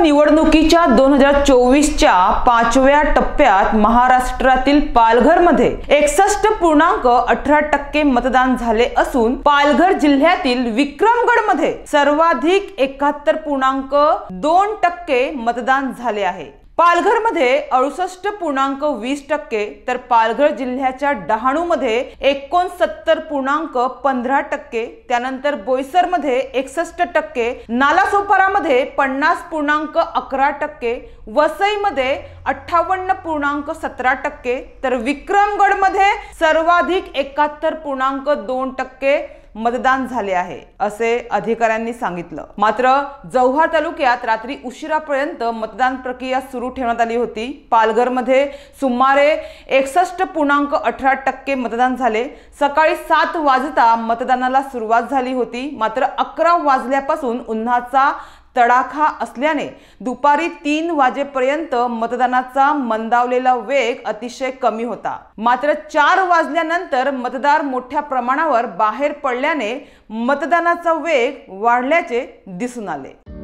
निवडणुकीच्या 2024च्या 5व्या टप्प्यात महाराष्ट्रातील पालघरमध्ये 61.18% मतदान झाले असून पालघर जिल्ह्यातील विक्रमगडमध्ये सर्वाधिक 71.2% मतदान झाले आहे। पालघरमध्ये 68.20% तर पालघर जिल्ह्याच्या डहाणूमध्ये 69.15%, त्यानंतर बोईसरमध्ये 61%, नालासोपारामध्ये 50.11%, वसईमध्ये 58.17%, तर विक्रमगडमध्ये सर्वाधिक 71.2% मतदान झाले आहे असे अधिकाऱ्यांनी सांगितलं। मात्र जव्हार तालुक्यात रात्री उशिरापर्यंत मतदान प्रक्रिया सुरू ठेवण्यात आली होती। पालघरमध्ये सुमारे 61.18% मतदान झाले। सकाळी 7 वाजता मतदानाला सुरुवात झाली होती, मात्र 11 वाजल्यापासून उन्हाचा तडाखा असल्याने दुपारी 3 वाजेपर्यंत मतदानाचा मंदावलेला वेग अतिशय कमी होता। मात्र 4 वाजल्यानंतर मतदार मोठ्या प्रमाणावर बाहेर पडल्याने मतदानाचा वेग वाढल्याचे दिसून आले।